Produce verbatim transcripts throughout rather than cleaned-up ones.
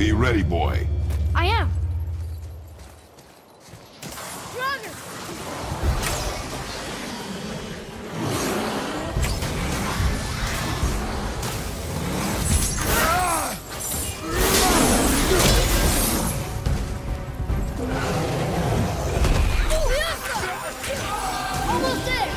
Be ready, boy. I am. Roger. Almost there.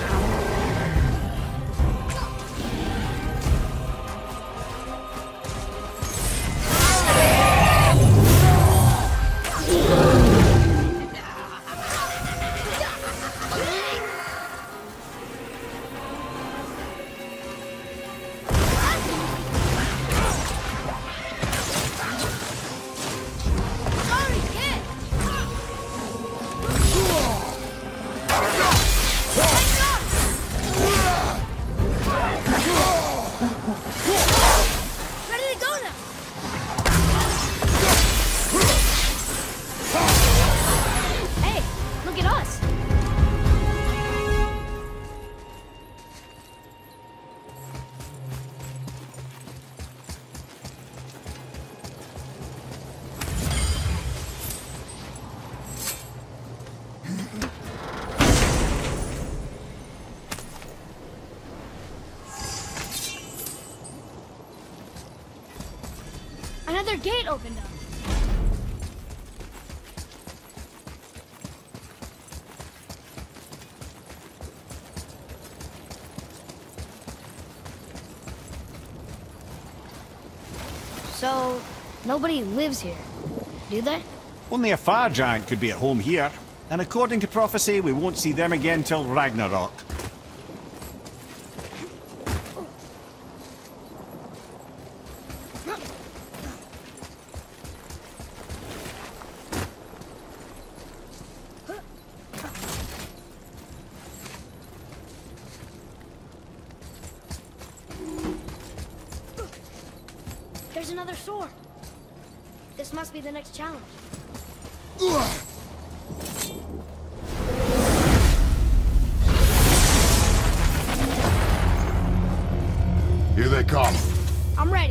Another gate opened up. So, nobody lives here, do they? Only a fire giant could be at home here. And according to prophecy, we won't see them again till Ragnarok. There's another sword. This must be the next challenge. Here they come. I'm ready.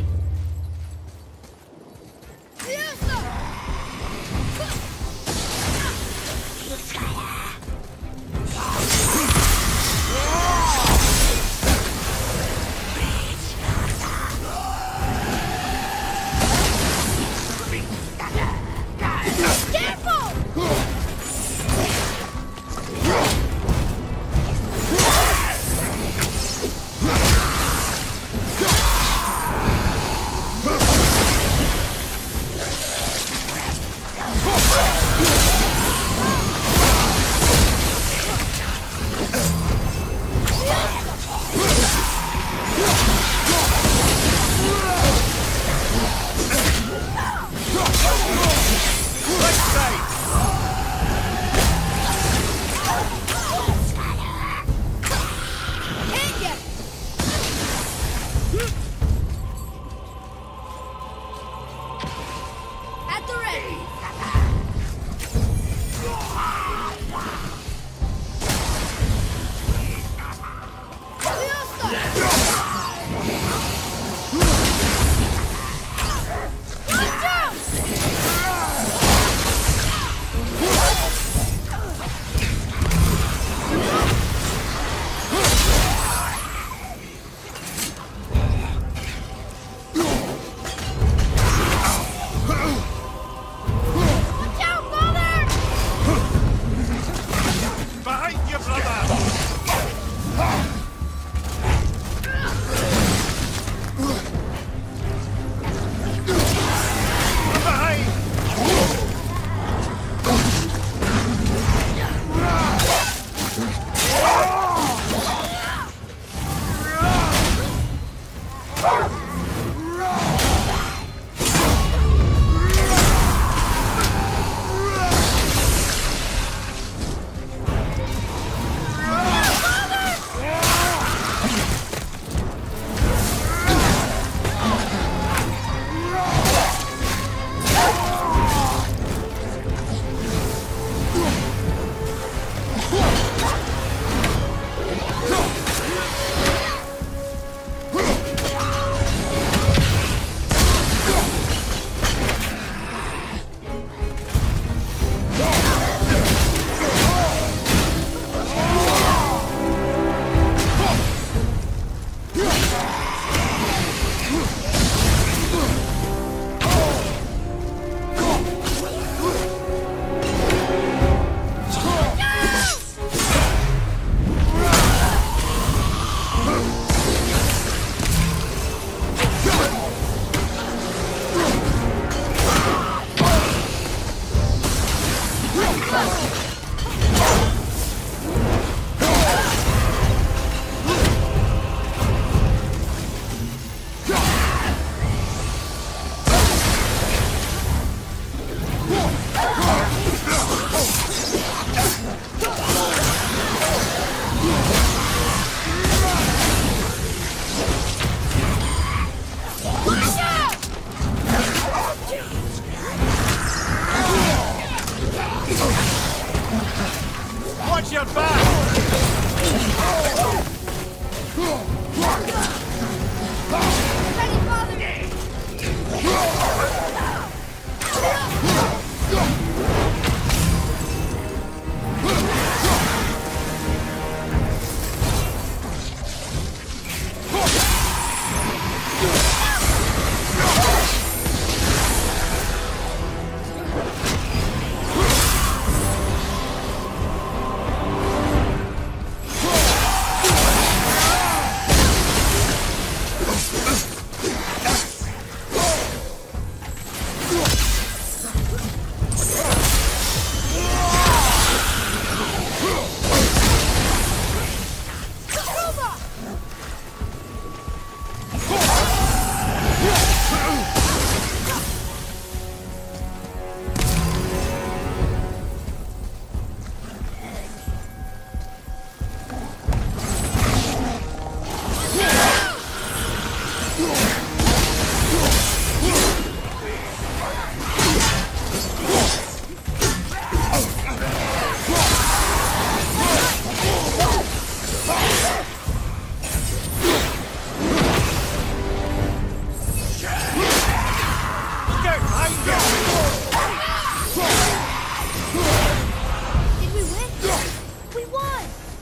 Did we win? We won!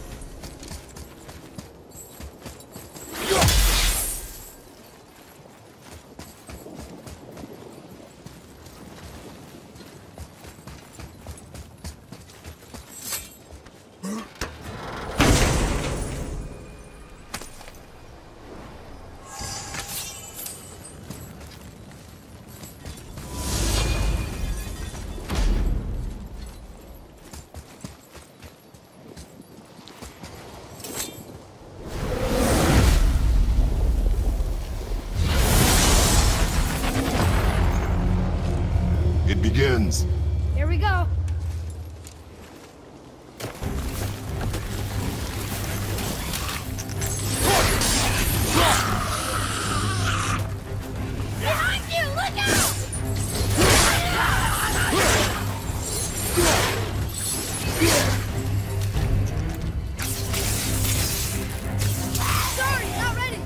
It begins. Here we go. Behind you! Look out! Sorry, not ready.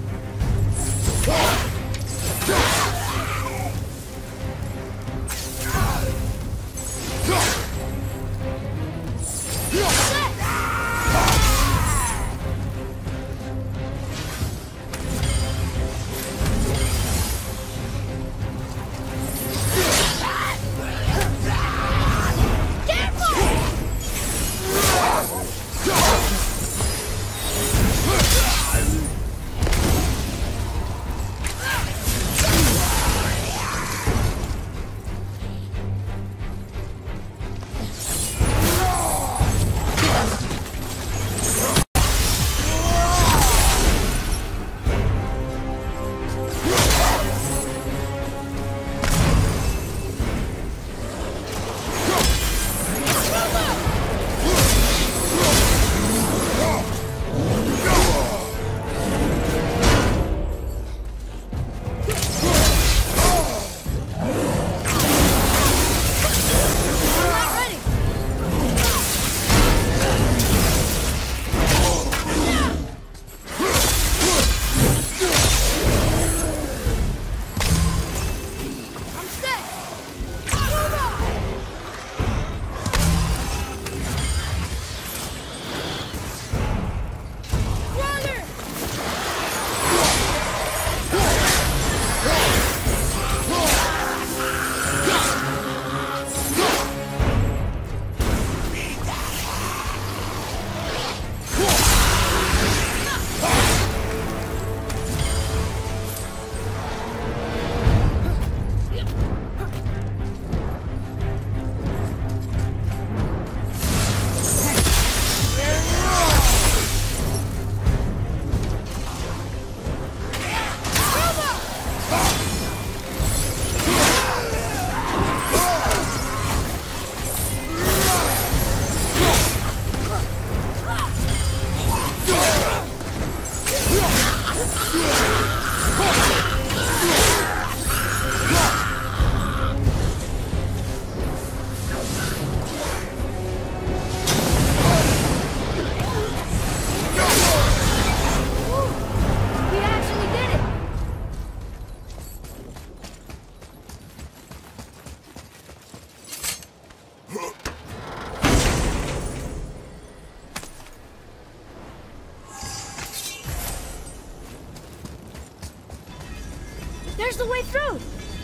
There's the way through!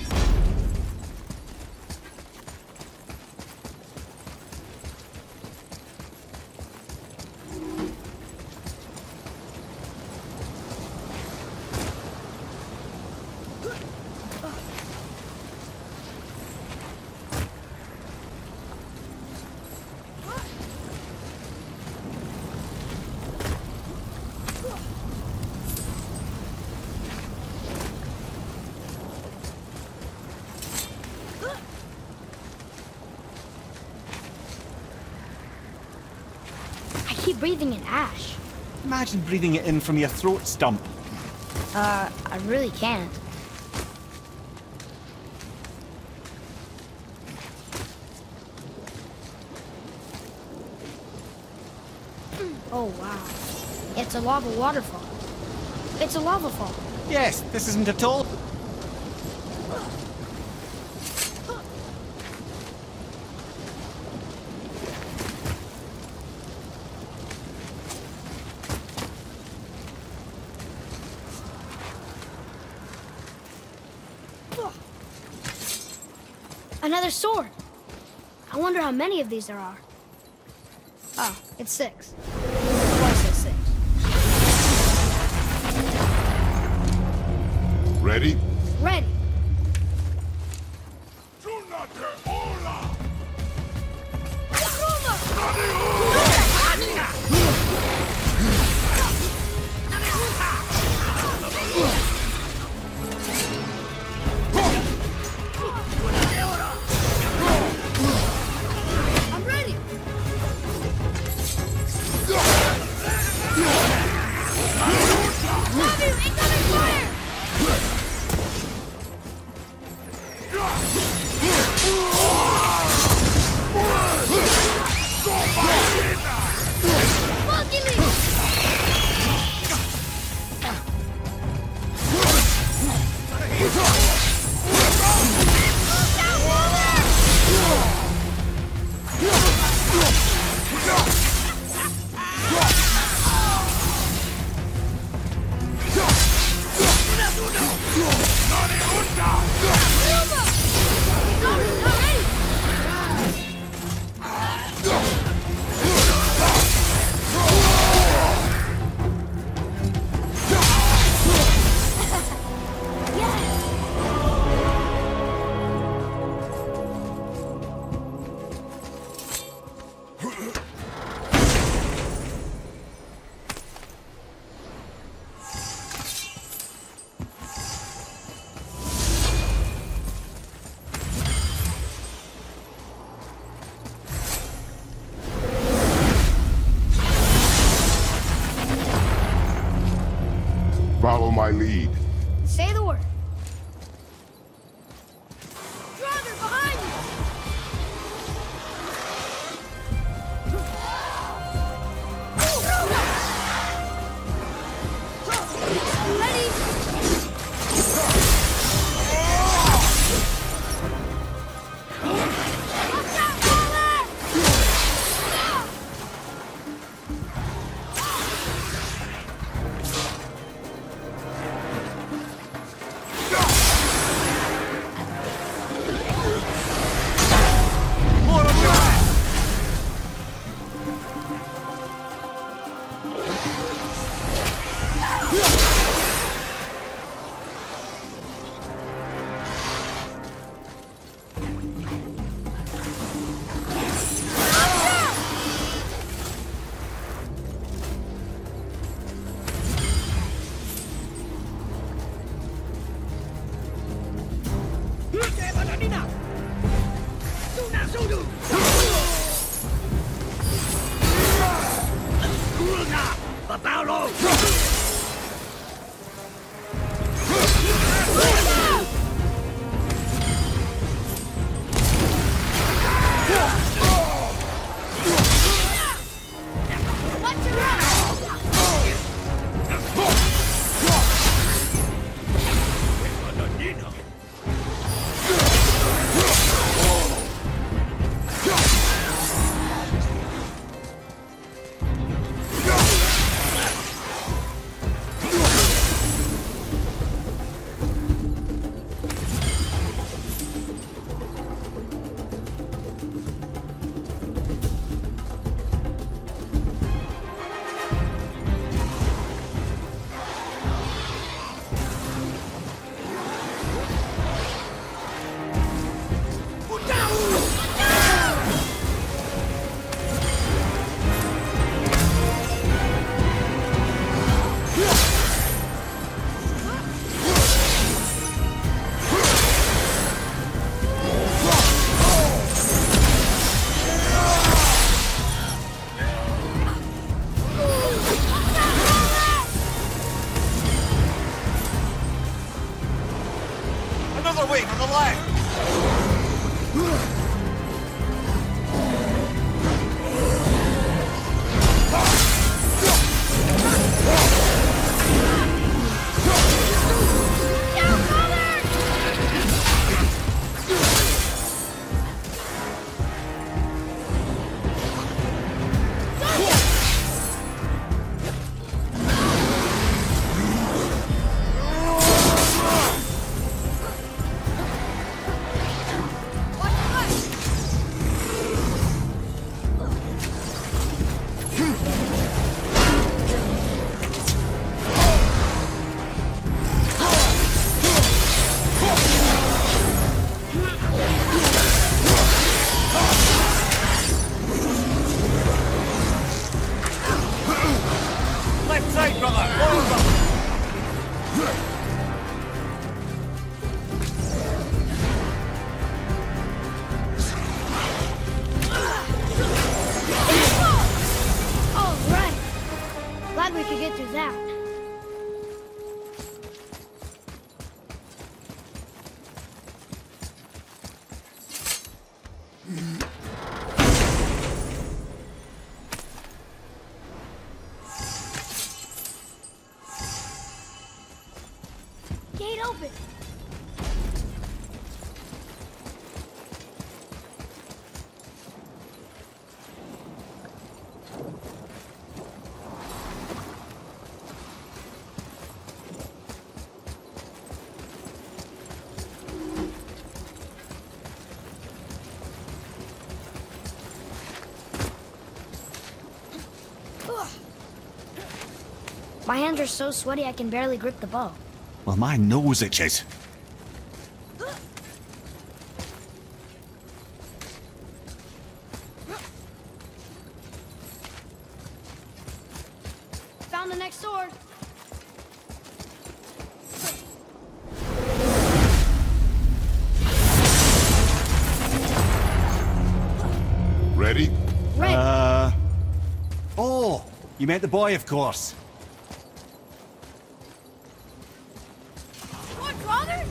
I keep breathing in ash. Imagine breathing it in from your throat stump. Uh, I really can't. Oh, wow. It's a lava waterfall. It's a lava fall. Yes, this isn't at all. Another sword. I wonder how many of these there are. Oh, it's six. Twice as six. Ready? Ready. I'm ready. Love you, incoming fire! Monkey leap! Follow my lead. Say the word. Draugr, behind you! Ready? Watch out, Wallet! Another wing on the left! Watch open. My hands are so sweaty I can barely grip the bow. Well, my nose itches. Found the next sword. Ready? Ready. Uh... Oh! You meant the boy, of course. What, brother?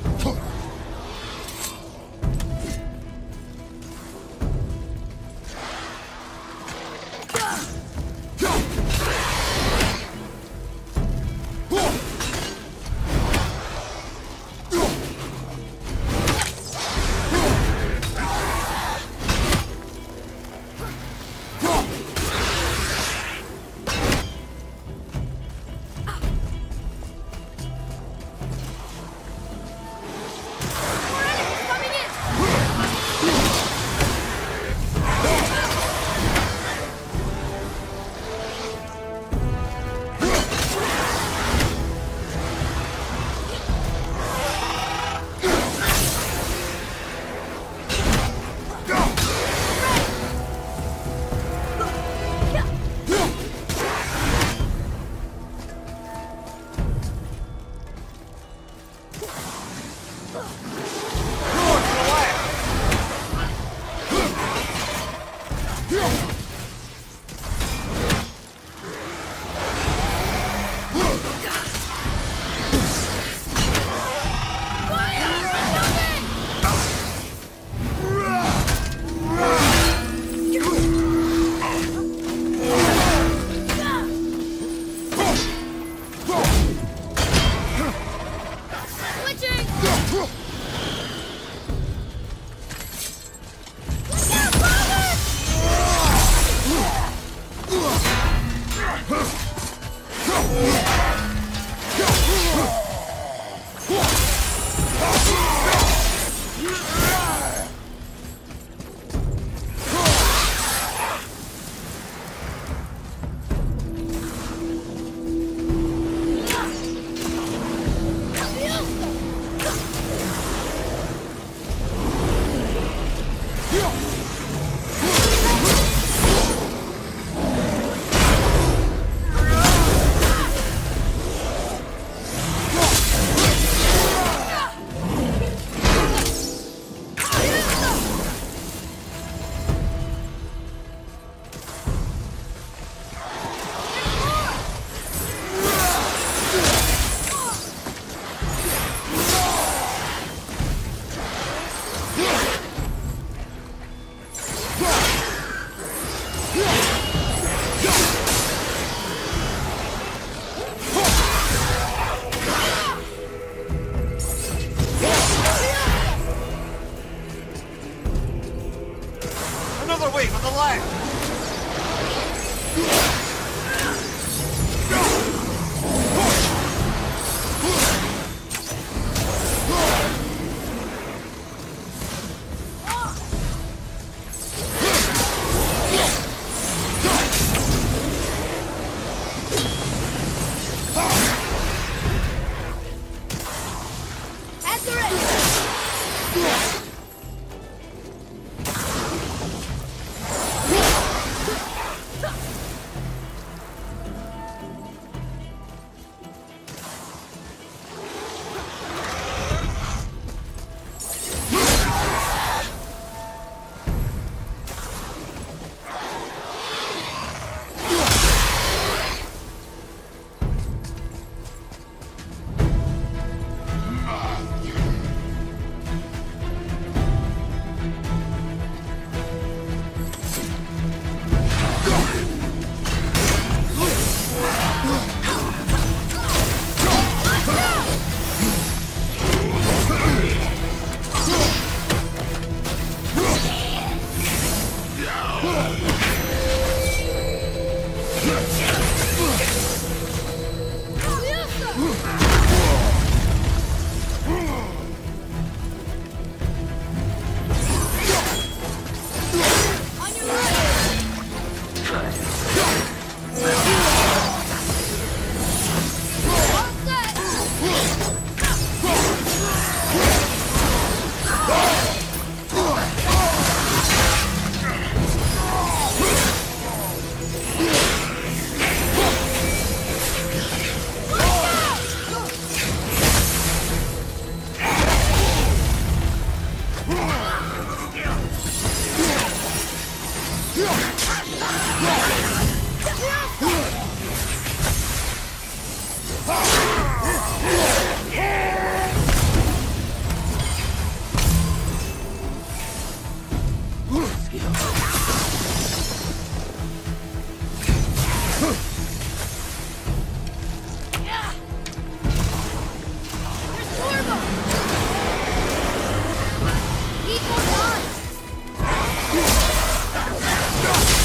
Need more guns!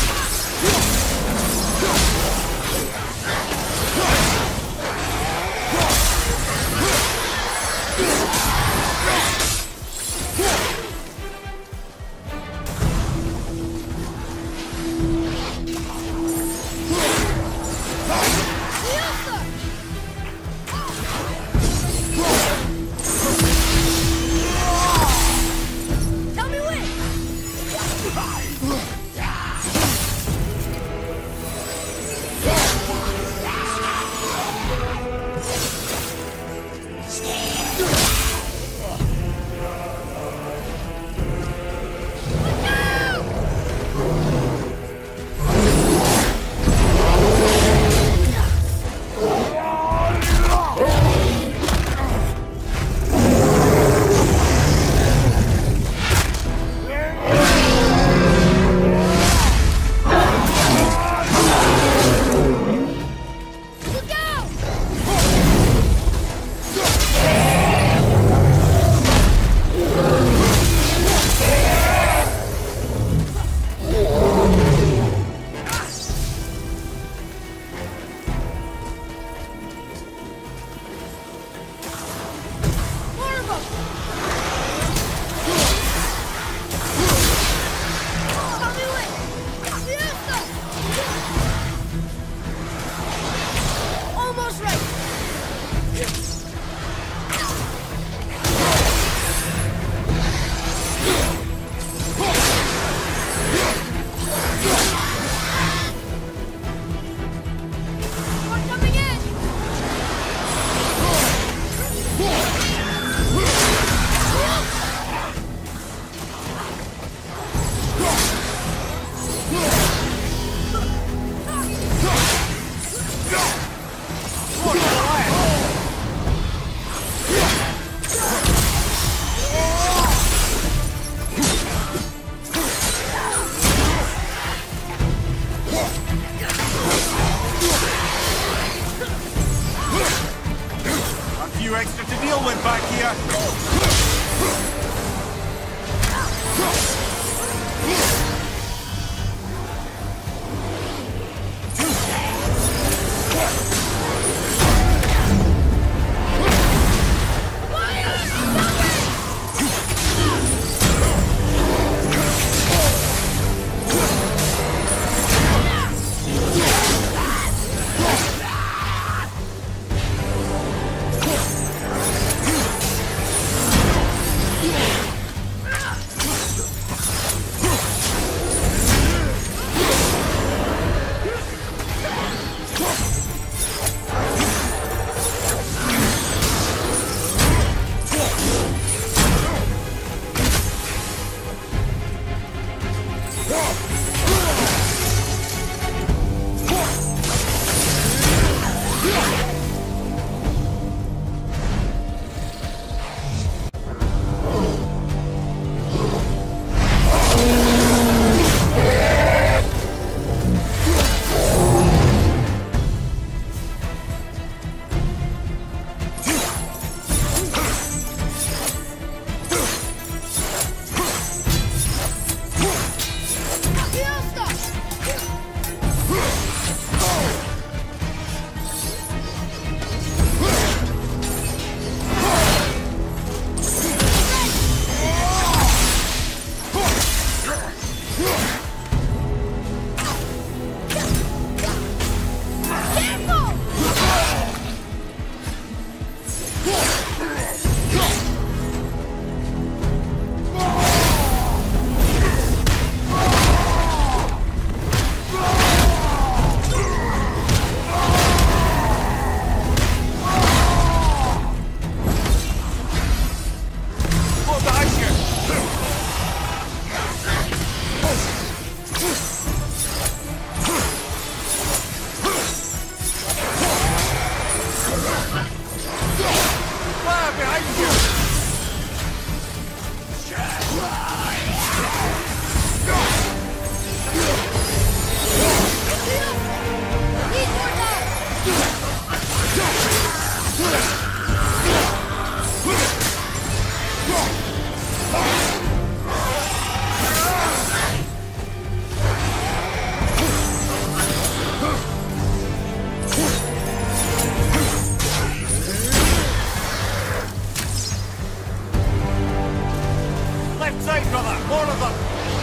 left side, brother! More of them!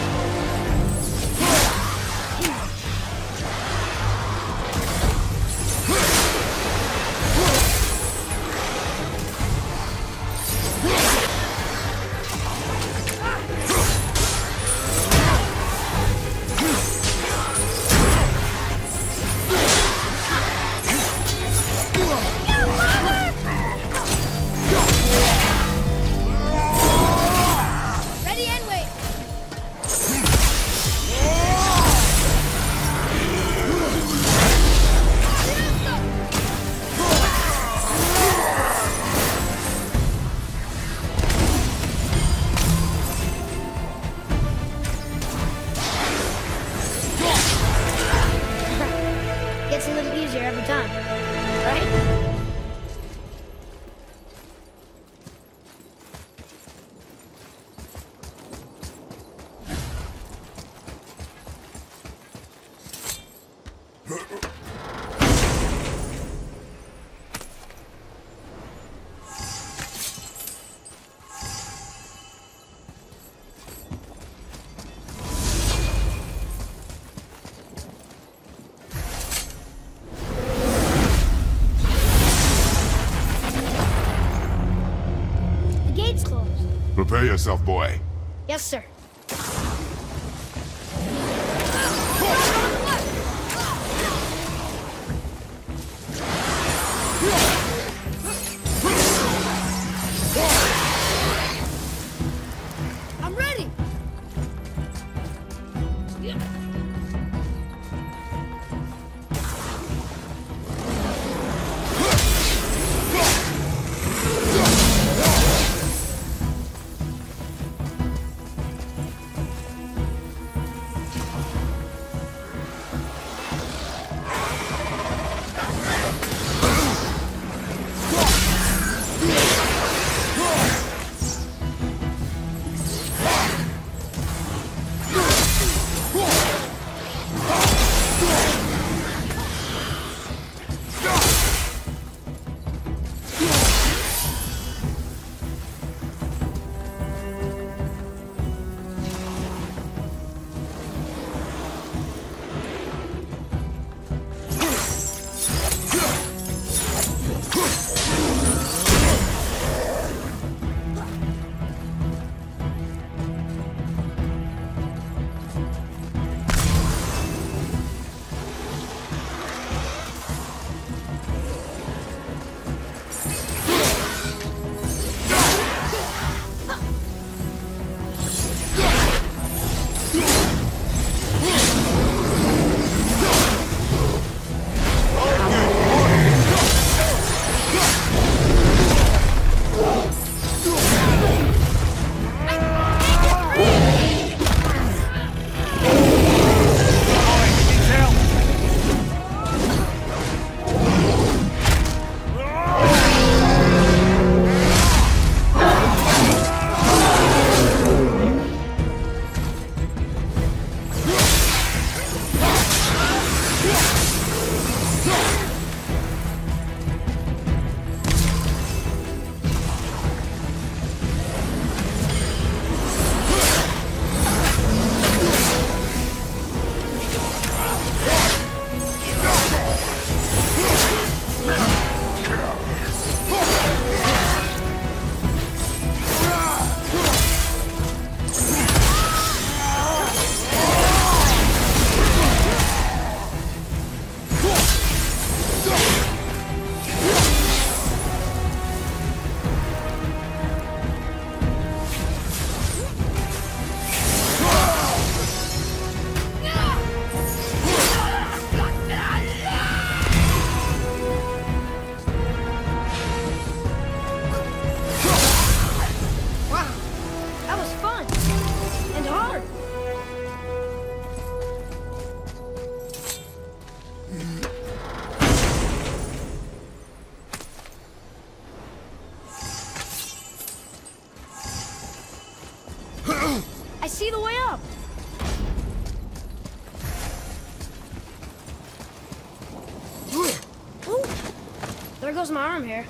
Gets a little easier every time, right? Prepare yourself, boy. Yes, sir. I'm ready. I see the way up. Ooh. There goes my arm here.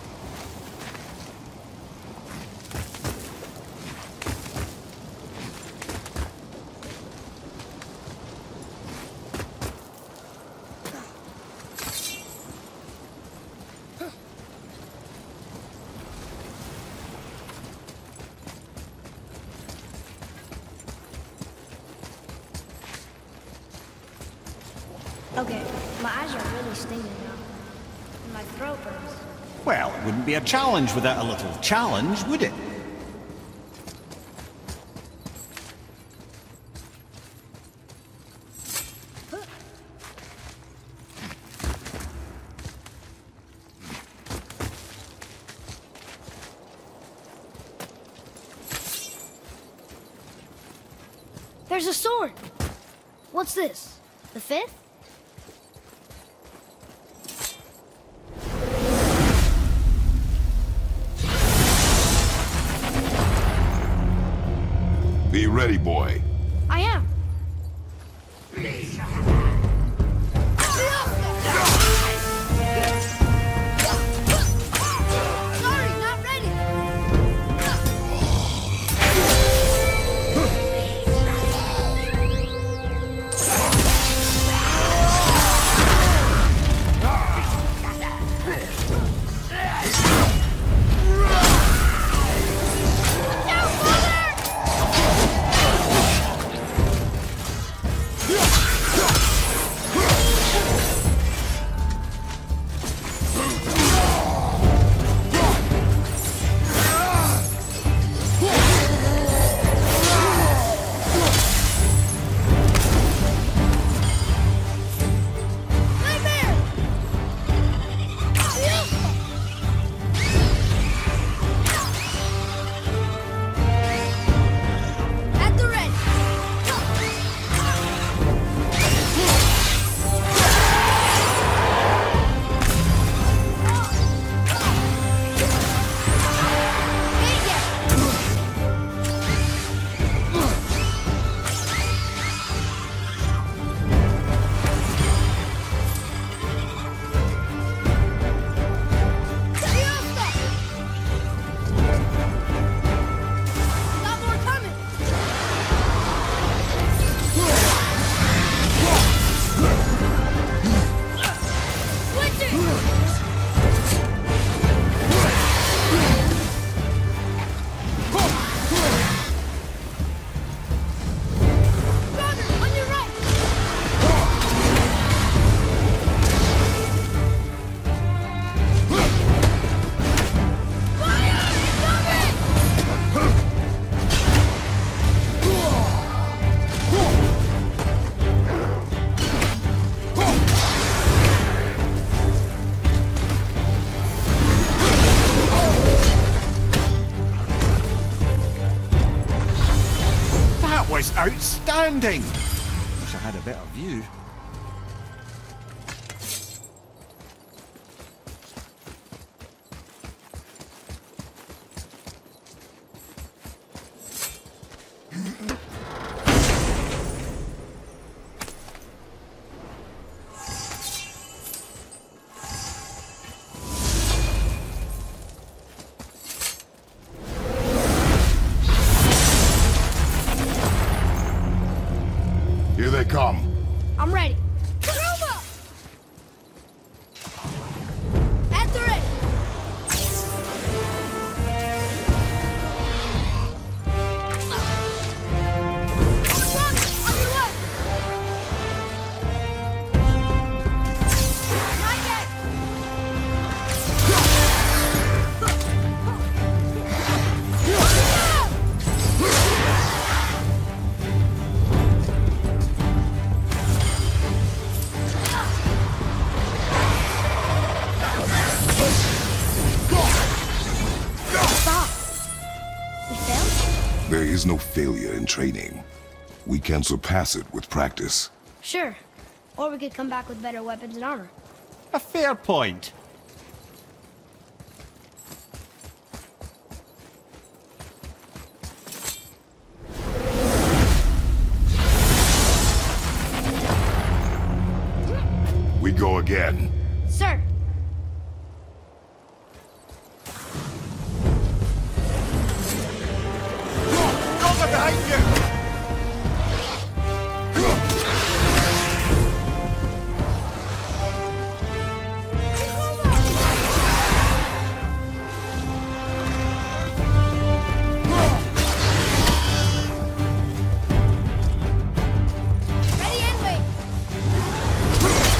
Okay, my eyes are really stinging now. And my throat hurts. Well, it wouldn't be a challenge without a little challenge, would it? There's a sword! What's this? The fifth? Be ready, boy. I am. Sorry, not ready. Was outstanding! Wish I had a better view. Here they come. I'm ready. At the ready. On your left. Right back. There is no failure in training. We can surpass it with practice. Sure. Or we could come back with better weapons and armor. A fair point. We go again. Sir. Over behind you! Ready and wait.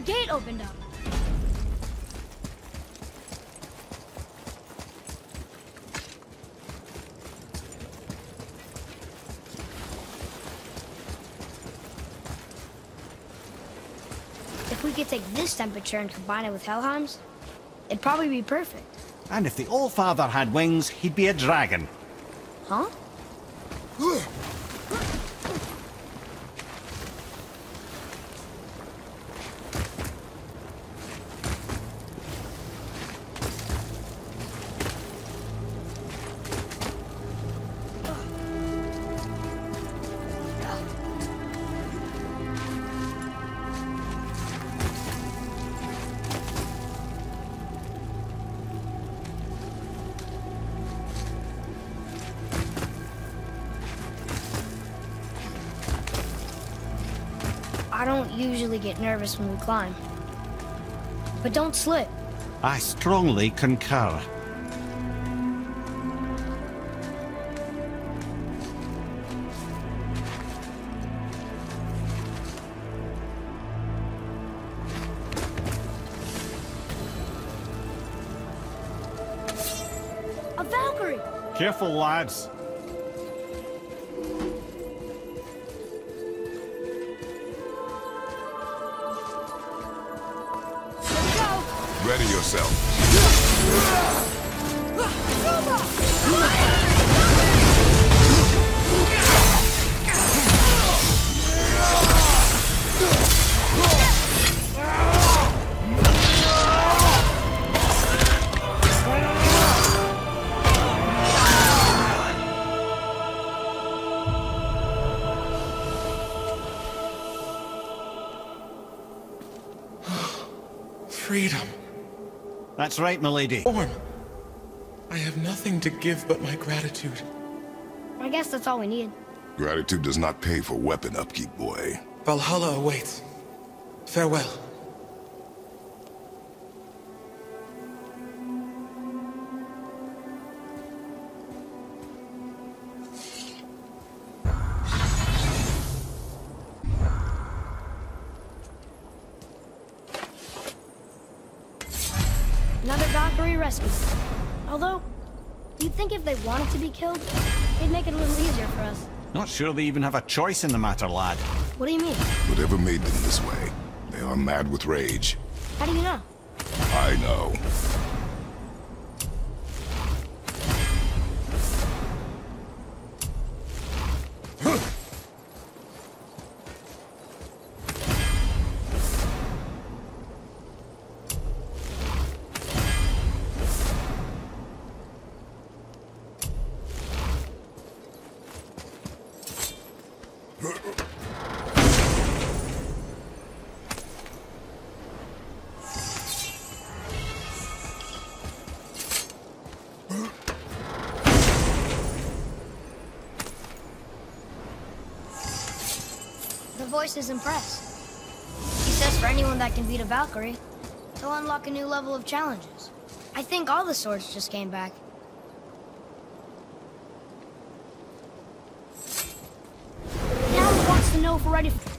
gate opened up. If we could take this temperature and combine it with Helheim's, it'd probably be perfect. And if the Allfather had wings, he'd be a dragon. Huh? I don't usually get nervous when we climb. But don't slip. I strongly concur. A Valkyrie! Careful, lads. Ready yourself. Freedom. That's right, milady. Orm, I have nothing to give but my gratitude. I guess that's all we need. Gratitude does not pay for weapon upkeep, boy. Valhalla awaits. Farewell. Another Valkyrie rescue. Although, you'd think if they wanted to be killed, they'd make it a little easier for us. Not sure they even have a choice in the matter, lad. What do you mean? Whatever made them this way, they are mad with rage. How do you know? I know. The voice is impressed. He says for anyone that can beat a Valkyrie, they'll unlock a new level of challenges. I think all the swords just came back. Now he wants to know if we're ready for...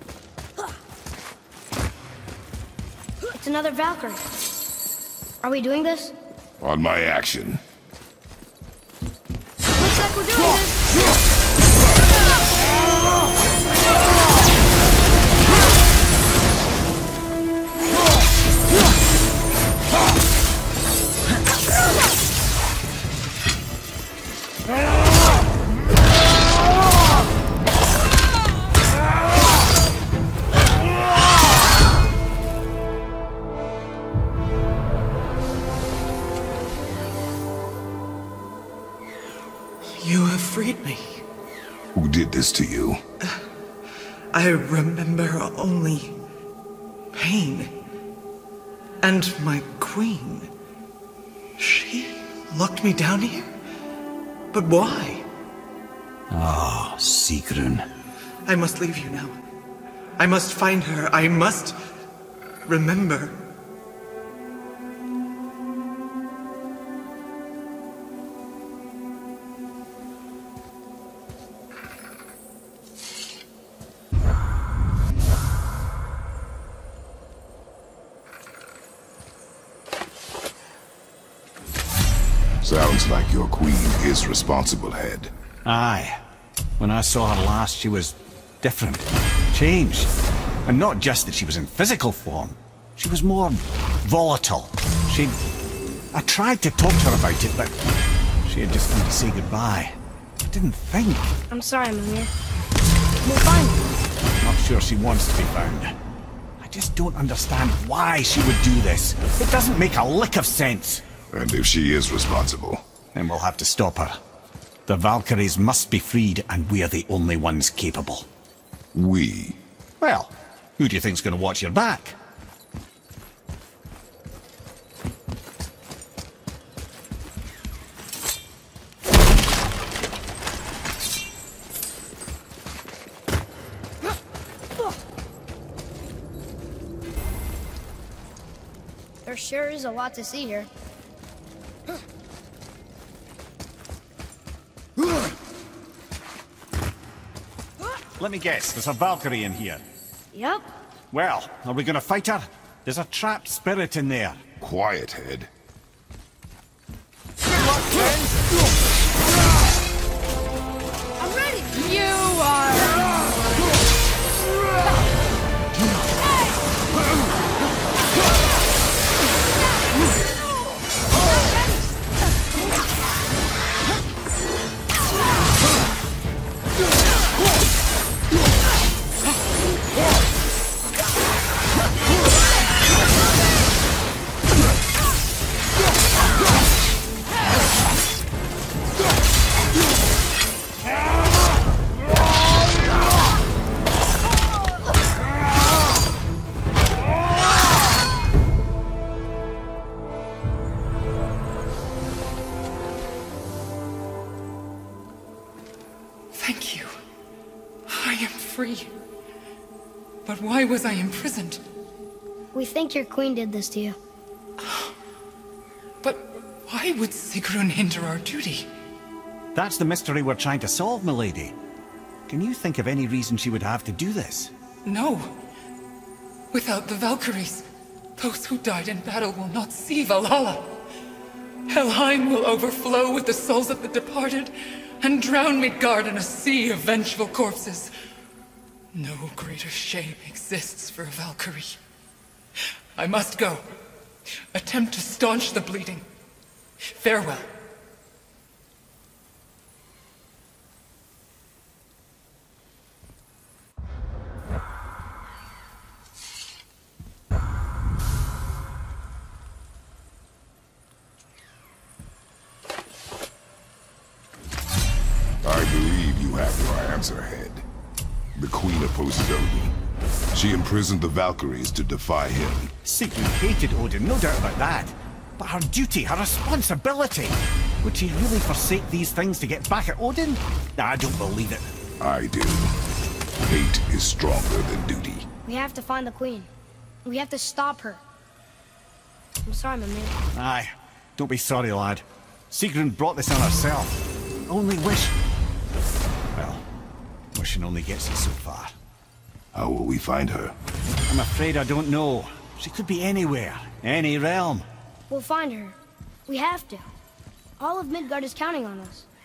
It's another Valkyrie. Are we doing this? On my action. Looks like we're doing this! You have freed me. Who did this to you? I remember only pain. And my queen. She locked me down here? But why? Ah, oh, Sigrun. I must leave you now. I must find her. I must remember. Sounds like your queen is responsible, Head. Aye. When I saw her last, she was different. Changed. And not just that she was in physical form. She was more volatile. She... I tried to talk to her about it, but she had just come to say goodbye. I didn't think. I'm sorry, Mimir. We'll find her. Not sure she wants to be found. I just don't understand why she would do this. It doesn't make a lick of sense. And if she is responsible? Then we'll have to stop her. The Valkyries must be freed, and we're the only ones capable. We? Well, who do you think's gonna watch your back? There sure is a lot to see here. Let me guess, there's a Valkyrie in here. Yep. Well, are we gonna fight her? There's a trapped spirit in there. Quiet, Head. I'm ready! You are... Thank you. I am free. But why was I imprisoned? We think your queen did this to you. But why would Sigrun hinder our duty? That's the mystery we're trying to solve, milady. Can you think of any reason she would have to do this? No. Without the Valkyries, those who died in battle will not see Valhalla. Helheim will overflow with the souls of the departed, and drown Midgard in a sea of vengeful corpses. No greater shame exists for a Valkyrie. I must go. Attempt to staunch the bleeding. Farewell. I believe you have your answer, Head. The Queen opposes Odin. She imprisoned the Valkyries to defy him. Sigrun hated Odin, no doubt about that. But her duty, her responsibility. Would she really forsake these things to get back at Odin? I don't believe it. I do. Hate is stronger than duty. We have to find the queen. We have to stop her. I'm sorry, Mimir. Aye. Don't be sorry, lad. Sigrun brought this on herself. Only wish... Well, wishing only gets you so far. How will we find her? I'm afraid I don't know. She could be anywhere, any realm. We'll find her. We have to. All of Midgard is counting on us.